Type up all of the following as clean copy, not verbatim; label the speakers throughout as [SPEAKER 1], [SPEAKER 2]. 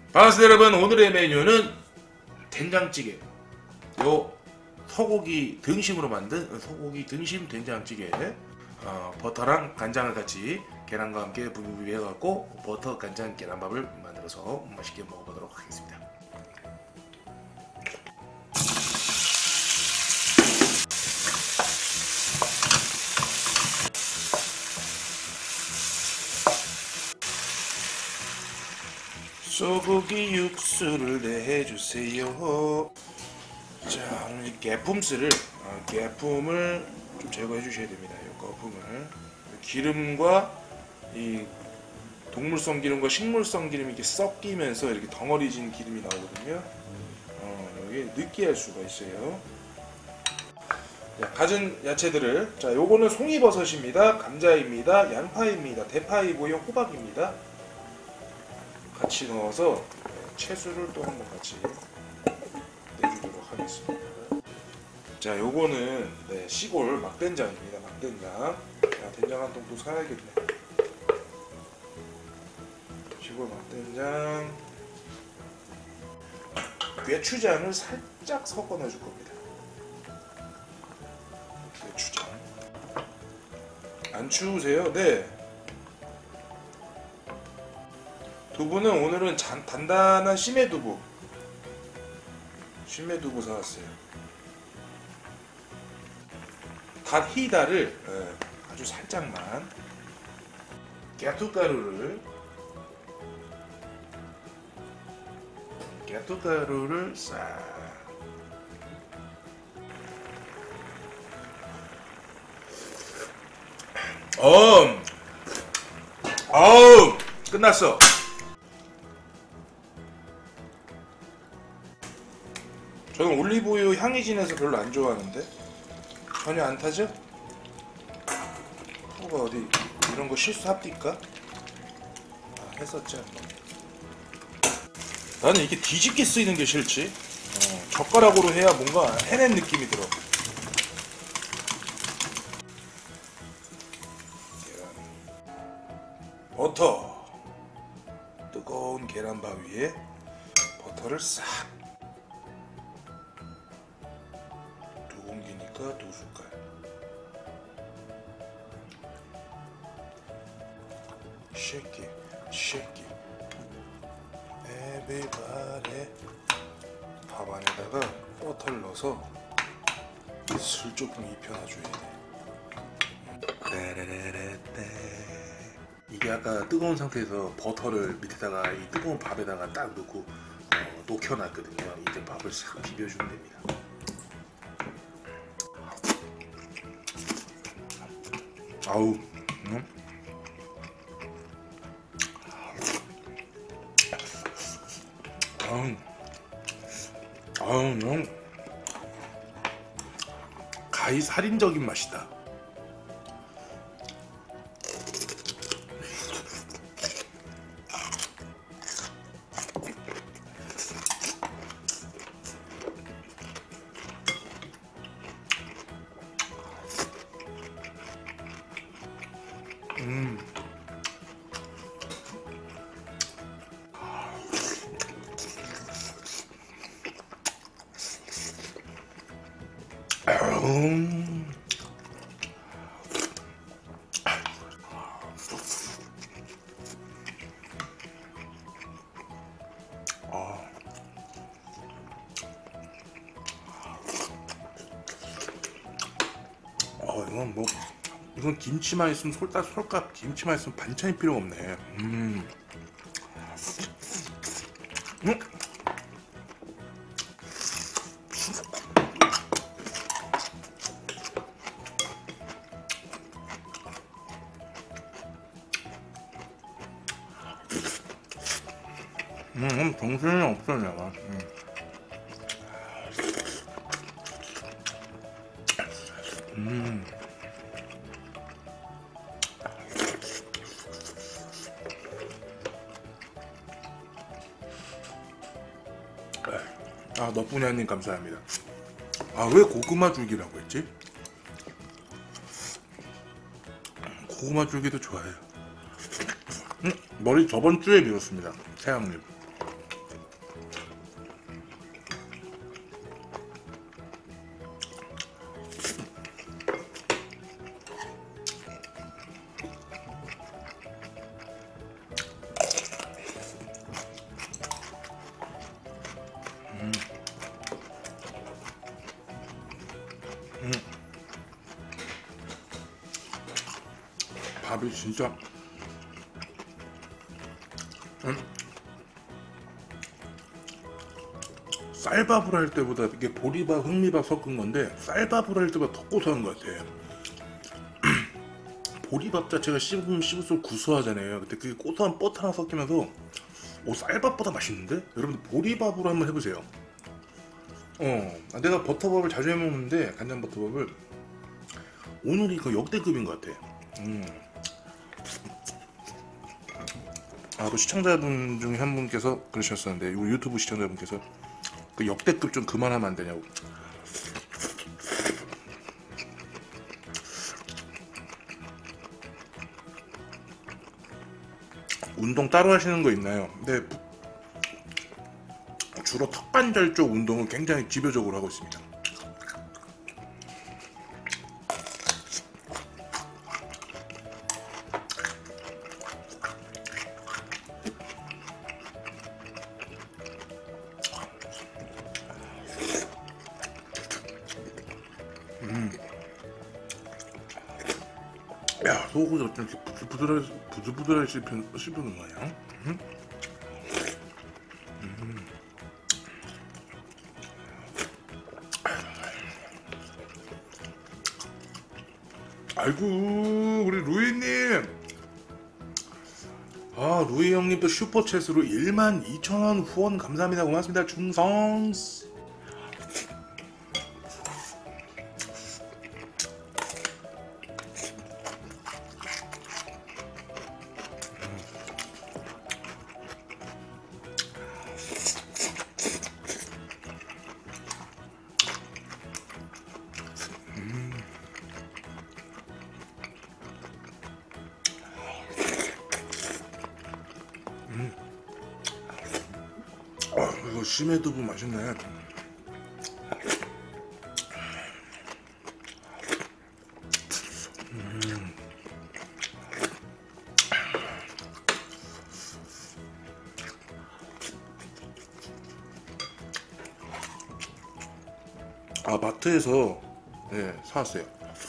[SPEAKER 1] 반갑습니다 여러분. 오늘의 메뉴는 된장찌개. 요 소고기 등심으로 만든 소고기 등심 된장찌개. 버터랑 간장을 같이 계란과 함께 부비부비 해갖고 버터 간장 계란밥을 만들어서 맛있게 먹어보도록 하겠습니다. 소고기 육수를 내주세요. 자, 오늘 이 깨품을 좀 제거해 주셔야 됩니다. 이 거품을 기름과 이 동물성 기름과 식물성 기름이 이렇게 섞이면서 이렇게 덩어리진 기름이 나오거든요. 여기 느끼할 수가 있어요. 자, 가진 야채들을, 자, 요거는 송이버섯입니다, 감자입니다, 양파입니다, 대파이고요, 호박입니다. 같이 넣어서 채수를 또 한번 같이 내주도록 하겠습니다. 자, 요거는 시골 막된장입니다. 막된장. 자, 된장 한 통 또 사야겠네. 시골 막된장. 괴추장을 살짝 섞어 넣어줄 겁니다. 괴추장. 안 추우세요? 네. 두부는 오늘은 단단한 심해두부 사왔어요. 갓히다를 아주 살짝만, 깨뚜가루를 싹, 끝났어. 저는 올리브유 향이 진해서 별로 안 좋아하는데 전혀 안 타죠? 뭐가 어디 이런 거 실수합니까? 했었지 한번. 나는 이게 뒤집게 쓰이는 게 싫지. 젓가락으로 해야 뭔가 해낸 느낌이 들어. 버터, 뜨거운 계란밥 위에 버터를 싹. 두 공기니까 두 숟갈. Shake it, shake it. Everybody. 밥 안에다가 버터를 넣어서 슬쩍 좀 입혀놔줘야 돼. 이게 아까 뜨거운 상태에서 버터를 밑에다가 이 뜨거운 밥에다가 딱 넣고 녹여놨거든요. 이제 밥을 싹 비벼주면 됩니다. 아우, 너무 가히 살인적인 맛이다. 이건 김치만 있으면 솔값 김치만 있으면 반찬이 필요가 없네. 정신이 없어 내가. 너뿐이님 감사합니다. 왜 고구마 줄기라고 했지? 고구마 줄기도 좋아해요. 머리 저번 주에 밀었습니다. 태양님. 밥이 진짜 쌀밥을 할 때보다 이게 보리밥, 흑미밥 섞은 건데 쌀밥을 할 때보다 더 고소한 것 같아. 보리밥 자체가 씹으면 씹을수록 구수하잖아요. 근데 그게 고소한 버터랑 섞이면서 쌀밥보다 맛있는데? 여러분 보리밥으로 한번 해보세요. 내가 버터밥을 자주 해먹는데 간장 버터밥을 오늘이 그 역대급인 것 같아. 또 시청자분 중에 한 분께서 그러셨었는데, 유튜브 시청자분께서 그 역대급 좀 그만하면 안 되냐고. 운동 따로 하시는 거 있나요? 근데 주로 턱관절 쪽 운동을 굉장히 집요적으로 하고 있습니다. 야, 소고기 어쩜 이렇게 부들부들하게 씹히는 거냐? 아이고, 우리 루이님. 루이 형님 또 슈퍼챗으로 12,000원 후원 감사합니다. 고맙습니다. 충성. 이거 심해두부 맛있네. 마트에서 사왔어요.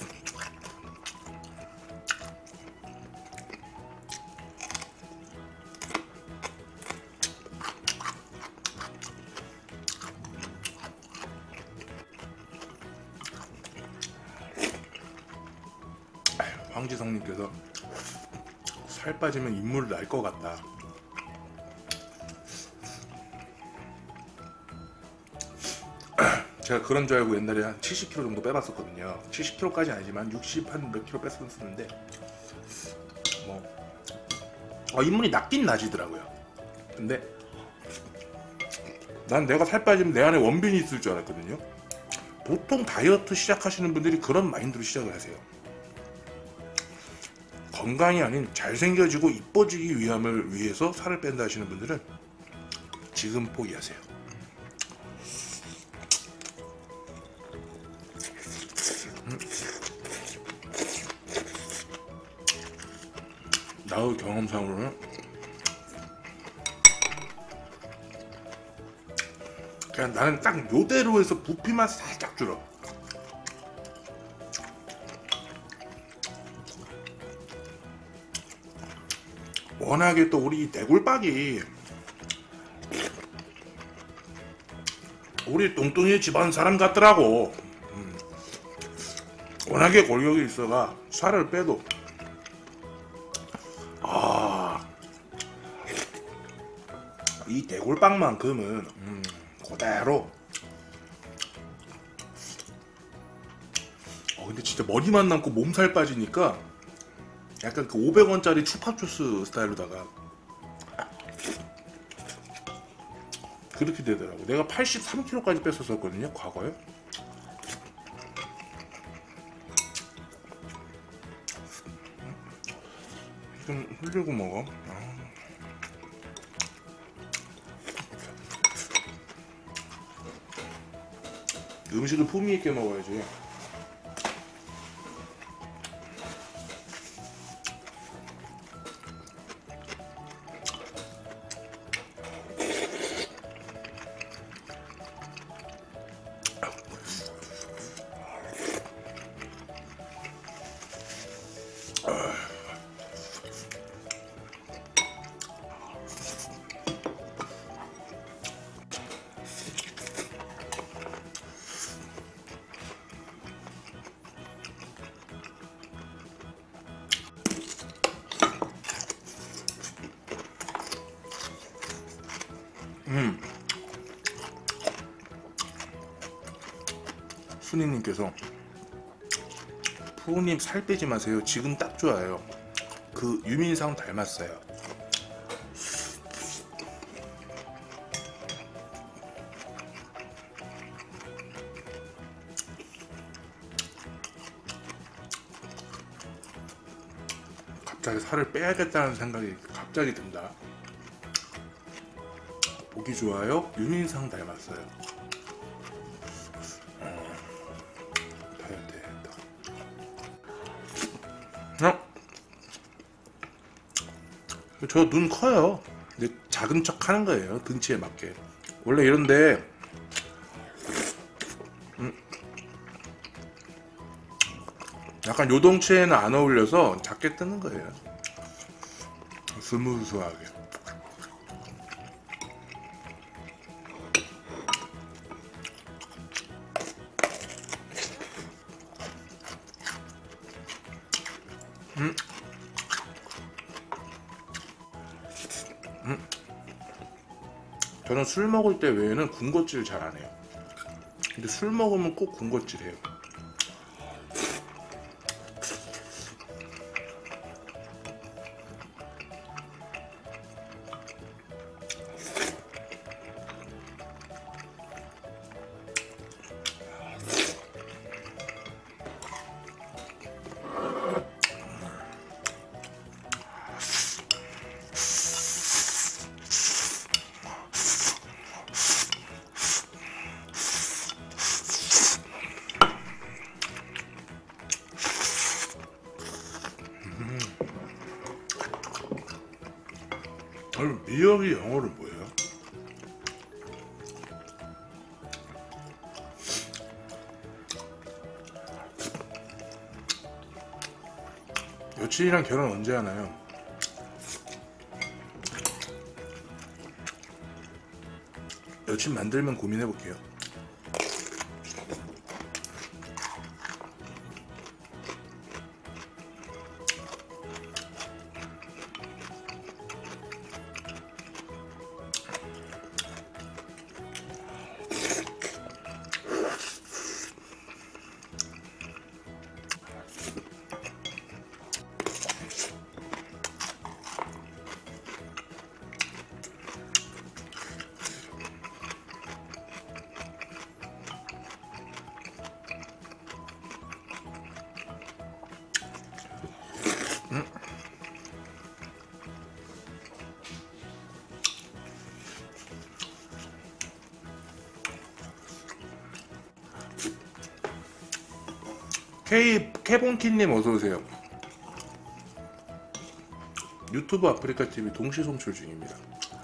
[SPEAKER 1] 황지성님께서 살 빠지면 인물 날 것 같다. 제가 그런 줄 알고 옛날에 한 70kg 정도 빼봤었거든요. 70kg까지 아니지만 60 한 몇 킬로 뺐었는데 인물이 낫긴 나지더라고요. 근데 난 내가 살 빠지면 내 안에 원빈이 있을 줄 알았거든요. 보통 다이어트 시작하시는 분들이 그런 마인드로 시작을 하세요. 건강이 아닌 잘생겨지고 이뻐지기 위함을 위해서 살을 뺀다 하시는 분들은 지금 포기하세요. 나의 경험상으로는 그냥 나는 딱 요대로 해서 부피만 살짝 줄어. 워낙에 또 우리 대골박이 우리 뚱뚱이 집안 사람 같더라고. 워낙에 골격이 있어가 살을 빼도 이 대골빵만큼은 그대로. 근데 진짜 머리만 남고 몸살 빠지니까 약간 그 500원짜리 추파추스 스타일로다가 그렇게 되더라고. 내가 83kg까지 뺐었거든요 과거에. 좀 흘리고 먹어. 음식을 품위 있게 먹어야지. 순이님께서 푸우님 살 빼지 마세요. 지금 딱 좋아요. 그 유민상 닮았어요. 갑자기 살을 빼야겠다는 생각이 갑자기 든다. 보기 좋아요. 유민상 닮았어요. 저 눈 커요. 근데 작은 척 하는 거예요. 등치에 맞게. 원래 이런데 약간 요동치에는 안 어울려서 작게 뜨는 거예요. 스무스하게. 저는 술 먹을 때 외에는 군것질 잘 안 해요. 근데 술 먹으면 꼭 군것질 해요. 미역이 영어로 뭐예요? 여친이랑 결혼 언제 하나요? 여친 만들면 고민해볼게요. 케본키님 어서오세요. 유튜브 아프리카TV 동시 송출 중입니다.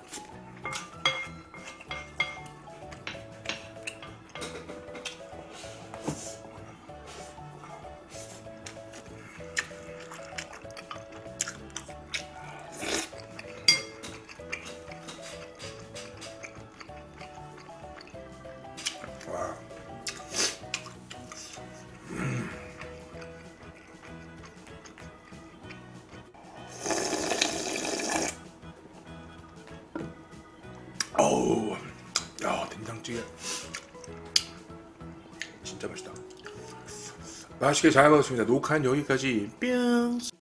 [SPEAKER 1] 와. 어우, 야, 된장찌개 진짜 맛있다. 맛있게 잘 먹었습니다. 녹화는 여기까지. 뿅.